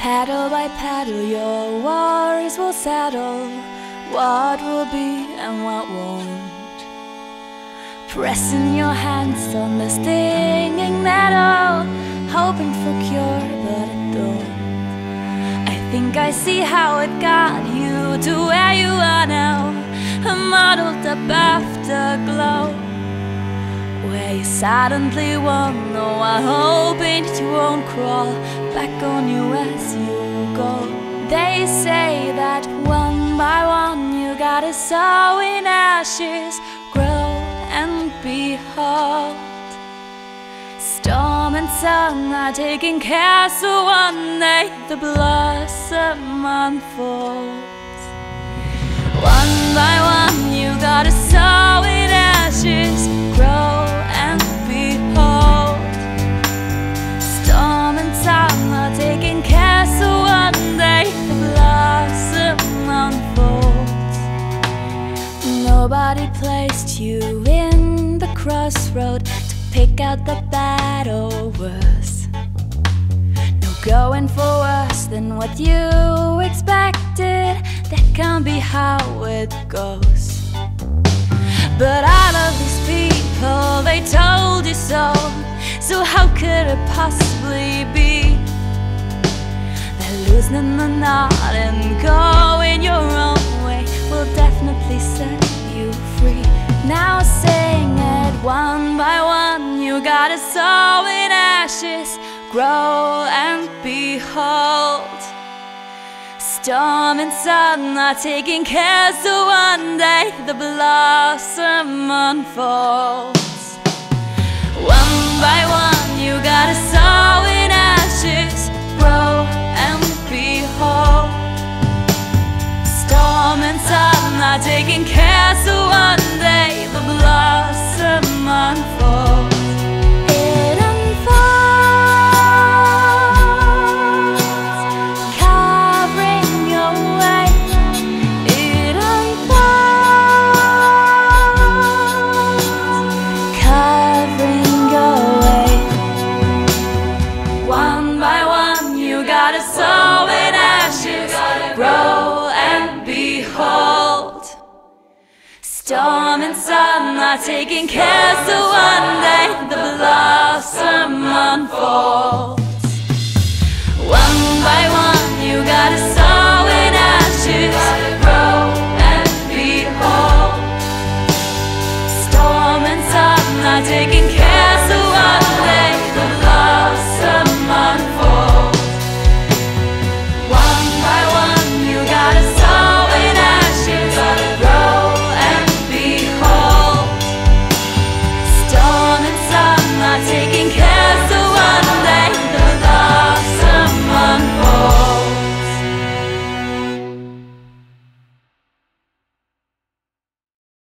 Paddle by paddle, your worries will settle. What will be and what won't. Pressing your hands on the stinging nettle, hoping for cure, but it don't. I think I see how it got you to where you are now, modeled up afterglow, where you silently wonder while hoping that you won't crawl back on you as you go. They say that one by one you gotta sow in ashes, grow and behold. Storm and sun are taking care, so one day the blossom unfolds. One by one you gotta sow in ashes, grow and behold. Storm and sun are taking care, so one day the blossom unfolds. Nobody placed you in the crossroad to pick out the bad or worse. No going for worse than what you expected. That can't be how it goes. But all of these people, they told you so. So how could it possibly be? They're loosening the knot and going your own way will definitely set you free. Now sing it one by one. You gotta sow in ashes, grow and behold. Storm and sun are taking care, so one day the blossom unfolds. One by one you gotta sow in ashes, grow and behold. Storm and sun are taking care, so one day the blossom unfolds. It unfolds, covering your way. It unfolds, covering your way. One by one you gotta sow in ashes, grow and behold. Storm and sun are taking care, so one day the blossom unfolds. One by one you gotta sow in ashes, grow and behold. Storm and sun are taking